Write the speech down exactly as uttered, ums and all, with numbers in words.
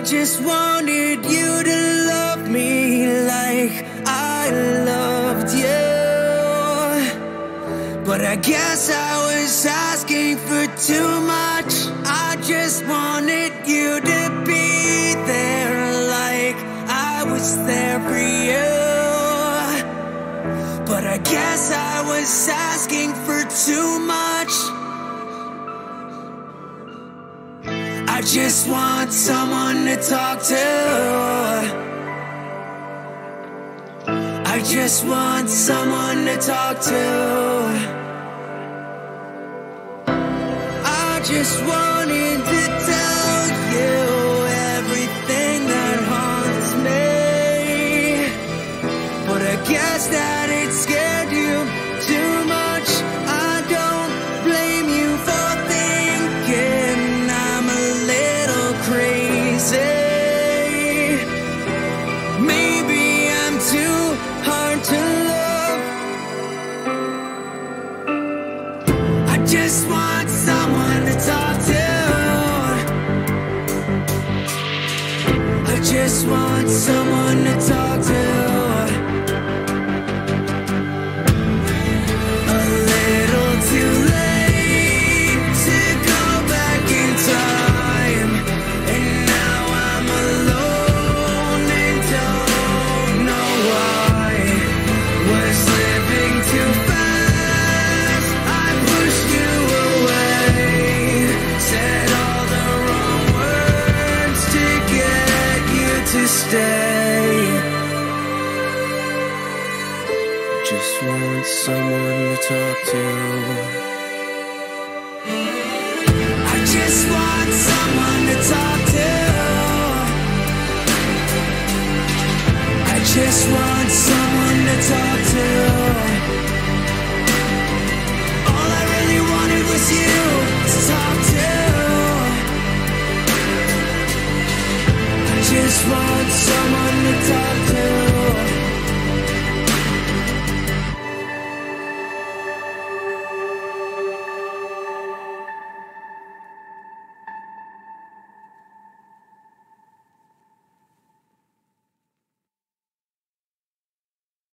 just wanted you to love me like I loved you. But I guess I was asking for too much. I just wanted you to be there like I was there for you. But I guess I was asking for too much. I just want someone to talk to. I just want someone to talk to. I just wanted to tell you everything that haunts me. But I guess that it scared you too much. I don't blame you for thinking I'm a little crazy. Maybe I'm too hard to love. I just want someone to talk to. I just want someone to talk to. A little too late to go back in time, and now I'm alone and don't know why. Was living too fast, I pushed you away. Said all the wrong words to get you to stay. Just want someone to talk to. I just want someone to talk to. I just want someone to talk to.